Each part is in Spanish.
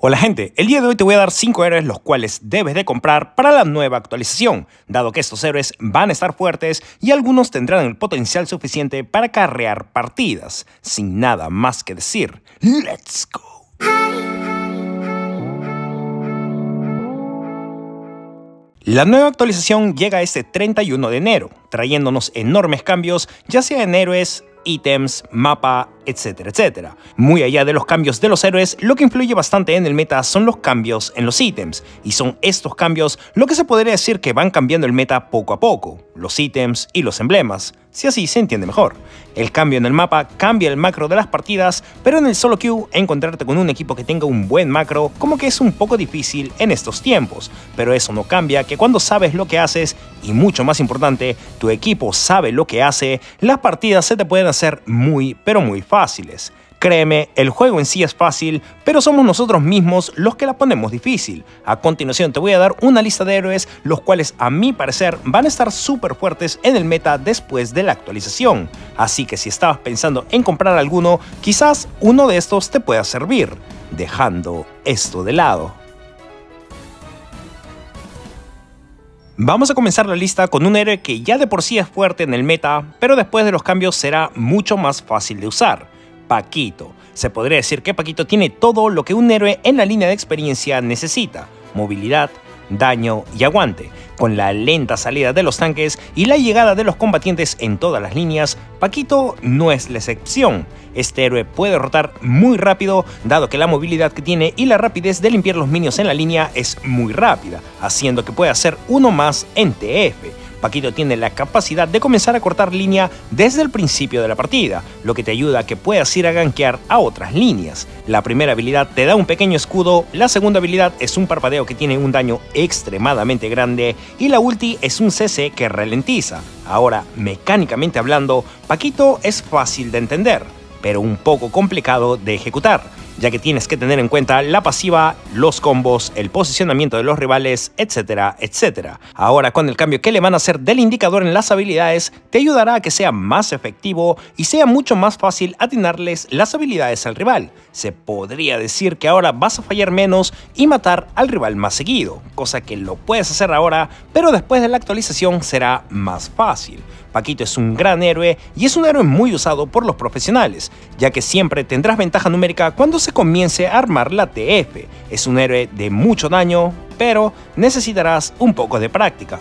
Hola gente, el día de hoy te voy a dar 5 héroes los cuales debes de comprar para la nueva actualización, dado que estos héroes van a estar fuertes y algunos tendrán el potencial suficiente para carrear partidas. Sin nada más que decir, ¡let's go! La nueva actualización llega este 31 de enero, trayéndonos enormes cambios, ya sea en héroes, ítems, mapa, etcétera, etcétera. Muy allá de los cambios de los héroes, lo que influye bastante en el meta son los cambios en los ítems, y son estos cambios lo que se podría decir que van cambiando el meta poco a poco, los ítems y los emblemas, si así se entiende mejor. El cambio en el mapa cambia el macro de las partidas, pero en el solo queue encontrarte con un equipo que tenga un buen macro como que es un poco difícil en estos tiempos, pero eso no cambia que cuando sabes lo que haces, y mucho más importante, tu equipo sabe lo que hace, las partidas se te pueden hacer muy pero muy fáciles. Créeme, el juego en sí es fácil, pero somos nosotros mismos los que la ponemos difícil. A continuación te voy a dar una lista de héroes, los cuales a mi parecer van a estar súper fuertes en el meta después de la actualización. Así que si estabas pensando en comprar alguno, quizás uno de estos te pueda servir, dejando esto de lado. Vamos a comenzar la lista con un héroe que ya de por sí es fuerte en el meta, pero después de los cambios será mucho más fácil de usar. Paquito. Se podría decir que Paquito tiene todo lo que un héroe en la línea de experiencia necesita: movilidad, daño y aguante. Con la lenta salida de los tanques y la llegada de los combatientes en todas las líneas, Paquito no es la excepción. Este héroe puede rotar muy rápido, dado que la movilidad que tiene y la rapidez de limpiar los minions en la línea es muy rápida, haciendo que pueda ser uno más en TF. Paquito tiene la capacidad de comenzar a cortar línea desde el principio de la partida, lo que te ayuda a que puedas ir a gankear a otras líneas. La primera habilidad te da un pequeño escudo, la segunda habilidad es un parpadeo que tiene un daño extremadamente grande y la ulti es un CC que ralentiza. Ahora, mecánicamente hablando, Paquito es fácil de entender, pero un poco complicado de ejecutar, ya que tienes que tener en cuenta la pasiva, los combos, el posicionamiento de los rivales, etcétera, etcétera. Ahora, con el cambio que le van a hacer del indicador en las habilidades, te ayudará a que sea más efectivo y sea mucho más fácil atinarles las habilidades al rival. Se podría decir que ahora vas a fallar menos y matar al rival más seguido, cosa que lo puedes hacer ahora, pero después de la actualización será más fácil. Paquito es un gran héroe y es un héroe muy usado por los profesionales, ya que siempre tendrás ventaja numérica cuando se comience a armar la TF. Es un héroe de mucho daño, pero necesitarás un poco de práctica.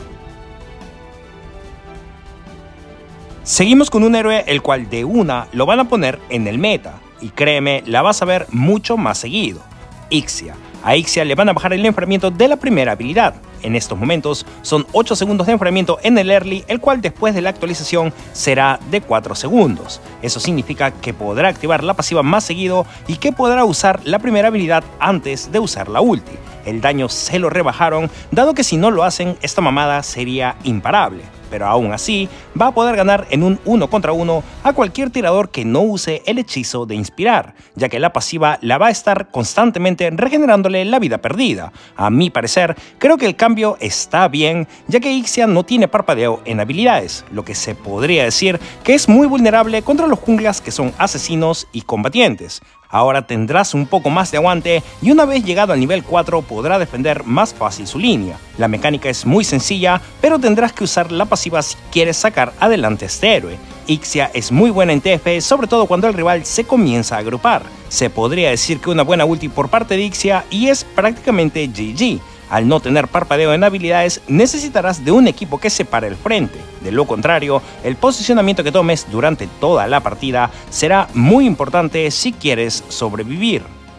Seguimos con un héroe el cual de una lo van a poner en el meta, y créeme, la vas a ver mucho más seguido: Ixia. A Ixia le van a bajar el enfriamiento de la primera habilidad. En estos momentos son 8 segundos de enfriamiento en el early, el cual después de la actualización será de 4 segundos. Eso significa que podrá activar la pasiva más seguido y que podrá usar la primera habilidad antes de usar la ulti. El daño se lo rebajaron, dado que si no lo hacen, esta mamada sería imparable. Pero aún así, va a poder ganar en un 1 contra 1 a cualquier tirador que no use el hechizo de inspirar, ya que la pasiva la va a estar constantemente regenerándole la vida perdida. A mi parecer, creo que el cambio está bien, ya que Ixia no tiene parpadeo en habilidades, lo que se podría decir que es muy vulnerable contra los junglas que son asesinos y combatientes. Ahora tendrás un poco más de aguante y una vez llegado al nivel 4 podrá defender más fácil su línea. La mecánica es muy sencilla, pero tendrás que usar la pasiva si quieres sacar adelante a este héroe. Ixia es muy buena en TF, sobre todo cuando el rival se comienza a agrupar. Se podría decir que una buena ulti por parte de Ixia y es prácticamente GG. Al no tener parpadeo en habilidades, necesitarás de un equipo que separe el frente. De lo contrario, el posicionamiento que tomes durante toda la partida será muy importante si quieres sobrevivir.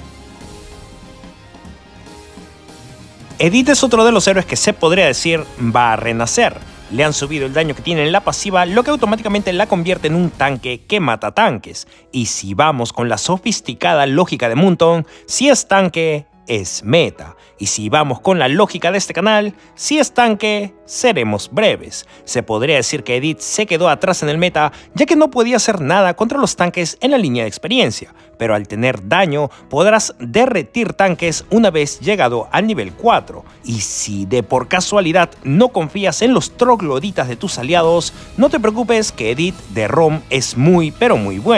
Edith es otro de los héroes que se podría decir va a renacer. Le han subido el daño que tiene en la pasiva, lo que automáticamente la convierte en un tanque que mata tanques. Y si vamos con la sofisticada lógica de Moonton, si es tanque, es meta. Y si vamos con la lógica de este canal, si es tanque, seremos breves. Se podría decir que Edith se quedó atrás en el meta, ya que no podía hacer nada contra los tanques en la línea de experiencia, pero al tener daño podrás derretir tanques una vez llegado al nivel 4. Y si de por casualidad no confías en los trogloditas de tus aliados, no te preocupes que Edith de ROM es muy pero muy buena.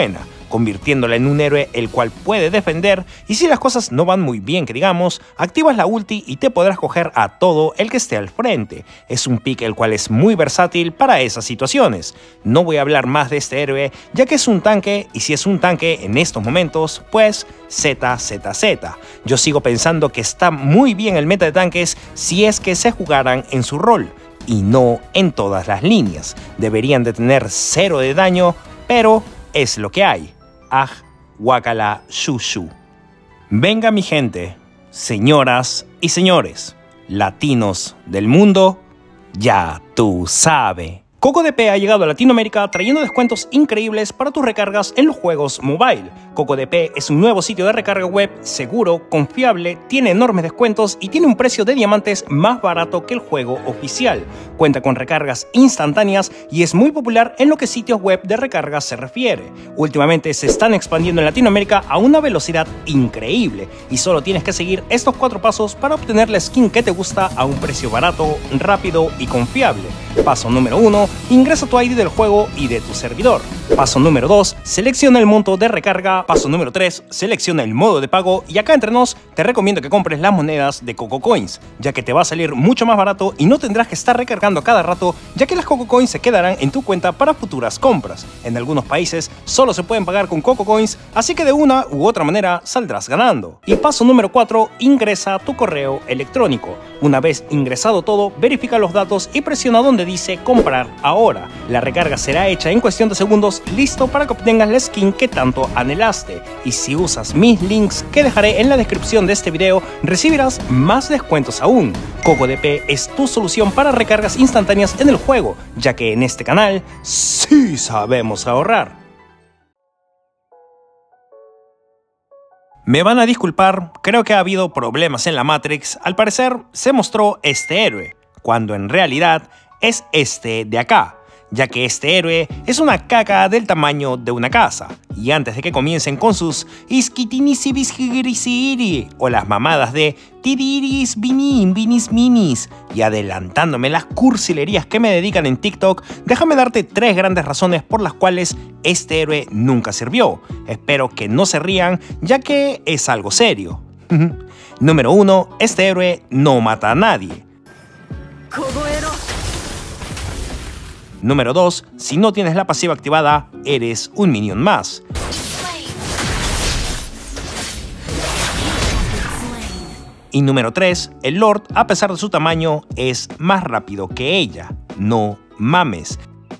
convirtiéndola en un héroe el cual puede defender, y si las cosas no van muy bien que digamos, activas la ulti y te podrás coger a todo el que esté al frente. Es un pick el cual es muy versátil para esas situaciones. No voy a hablar más de este héroe ya que es un tanque, y si es un tanque en estos momentos, pues ZZZ. Yo sigo pensando que está muy bien el meta de tanques si es que se jugaran en su rol y no en todas las líneas. Deberían de tener 0 de daño, pero es lo que hay. Aj, guacala, shushu. Venga mi gente, señoras y señores, latinos del mundo, ya tú sabes. CocoDP ha llegado a Latinoamérica trayendo descuentos increíbles para tus recargas en los juegos mobile. CocoDP es un nuevo sitio de recarga web seguro, confiable, tiene enormes descuentos y tiene un precio de diamantes más barato que el juego oficial. Cuenta con recargas instantáneas y es muy popular en lo que sitios web de recargas se refiere. Últimamente se están expandiendo en Latinoamérica a una velocidad increíble y solo tienes que seguir estos 4 pasos para obtener la skin que te gusta a un precio barato, rápido y confiable. Paso número 1. Ingresa tu ID del juego y de tu servidor. Paso número 2. Selecciona el monto de recarga. Paso número 3. Selecciona el modo de pago. Y acá entre nos, te recomiendo que compres las monedas de Coco Coins, ya que te va a salir mucho más barato y no tendrás que estar recargando a cada rato, ya que las Coco Coins se quedarán en tu cuenta para futuras compras. En algunos países solo se pueden pagar con Coco Coins, así que de una u otra manera saldrás ganando. Y paso número 4. Ingresa tu correo electrónico. Una vez ingresado todo, verifica los datos y presiona donde dice comprar ahora. La recarga será hecha en cuestión de segundos, listo para que obtengas la skin que tanto anhelaste. Y si usas mis links que dejaré en la descripción de este video, recibirás más descuentos aún. CocoDP es tu solución para recargas instantáneas en el juego, ya que en este canal sí sabemos ahorrar. Me van a disculpar, creo que ha habido problemas en la Matrix. Al parecer se mostró este héroe, cuando en realidad es este de acá, ya que este héroe es una caca del tamaño de una casa. Y antes de que comiencen con sus iskitinisibisgirisiri o las mamadas de tiriris vinim vinis minis y adelantándome las cursilerías que me dedican en TikTok, déjame darte 3 grandes razones por las cuales este héroe nunca sirvió. Espero que no se rían, ya que es algo serio. Número 1. Este héroe no mata a nadie. Número 2. Si no tienes la pasiva activada, eres un minion más. Y número 3. El Lord, a pesar de su tamaño, es más rápido que ella. No mames.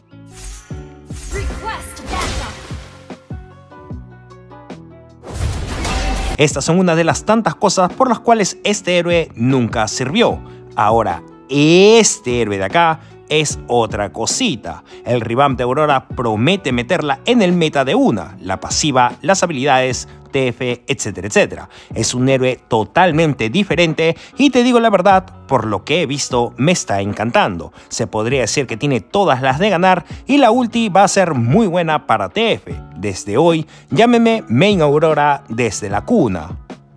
Estas son una de las tantas cosas por las cuales este héroe nunca sirvió. Ahora, este héroe de acá es otra cosita. El revamp de Aurora promete meterla en el meta de una, la pasiva, las habilidades, TF, etcétera, etcétera. Es un héroe totalmente diferente y te digo la verdad, por lo que he visto me está encantando. Se podría decir que tiene todas las de ganar y la ulti va a ser muy buena para TF. Desde hoy, llámeme Main Aurora desde la cuna.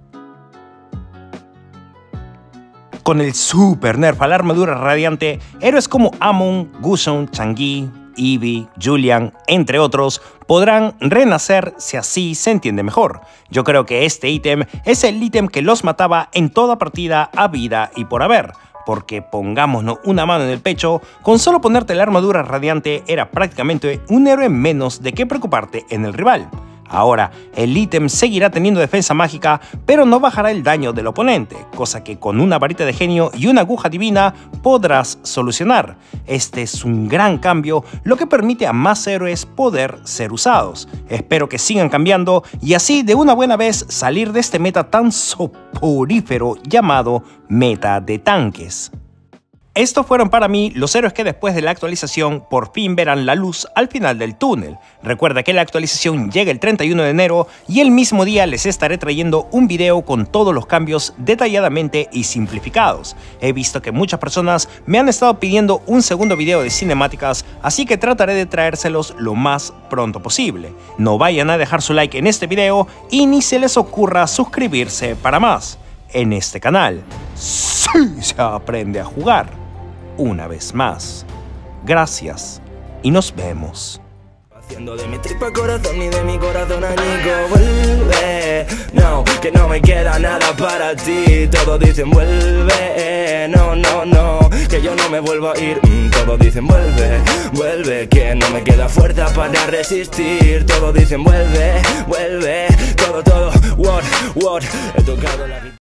Con el super nerf a la armadura radiante, héroes como Amon, Gusion, Chang'e, Eevee, Julian, entre otros, podrán renacer si así se entiende mejor. Yo creo que este ítem es el ítem que los mataba en toda partida a vida y por haber, porque pongámonos una mano en el pecho, con solo ponerte la armadura radiante era prácticamente un héroe menos de qué preocuparte en el rival. Ahora, el ítem seguirá teniendo defensa mágica, pero no bajará el daño del oponente, cosa que con una varita de genio y una aguja divina podrás solucionar. Este es un gran cambio, lo que permite a más héroes poder ser usados. Espero que sigan cambiando y así de una buena vez salir de este meta tan soporífero llamado meta de tanques. Estos fueron para mí los héroes que después de la actualización por fin verán la luz al final del túnel. Recuerda que la actualización llega el 31 de enero y el mismo día les estaré trayendo un video con todos los cambios detalladamente y simplificados. He visto que muchas personas me han estado pidiendo un segundo video de cinemáticas, así que trataré de traérselos lo más pronto posible. No vayan a dejar su like en este video y ni se les ocurra suscribirse para más. En este canal sí se aprende a jugar. Una vez más, gracias y nos vemos. De mi tripa corazón ni de mi corazón añico. Vuelve, no, que no me queda nada para ti. Todos dicen vuelve, no, no, no, que yo no me vuelvo a ir. Todos dicen vuelve, vuelve, que no me queda fuerza para resistir. Todos dicen vuelve, vuelve, todo, what, he tocado la